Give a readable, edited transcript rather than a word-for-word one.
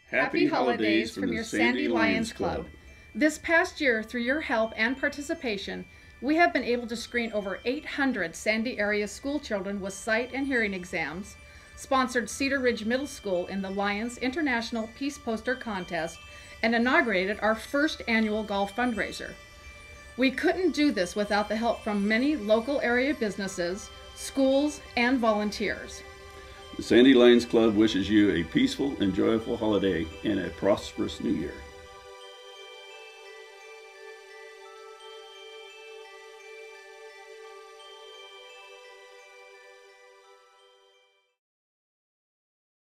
Happy holidays from your Sandy Lions Club. This past year, through your help and participation, we have been able to screen over 800 Sandy area school children with sight and hearing exams, sponsored Cedar Ridge Middle School in the Lions International Peace Poster Contest, and inaugurated our first annual golf fundraiser. We couldn't do this without the help from many local area businesses, schools, and volunteers. The Sandy Lions Club wishes you a peaceful and joyful holiday and a prosperous new year.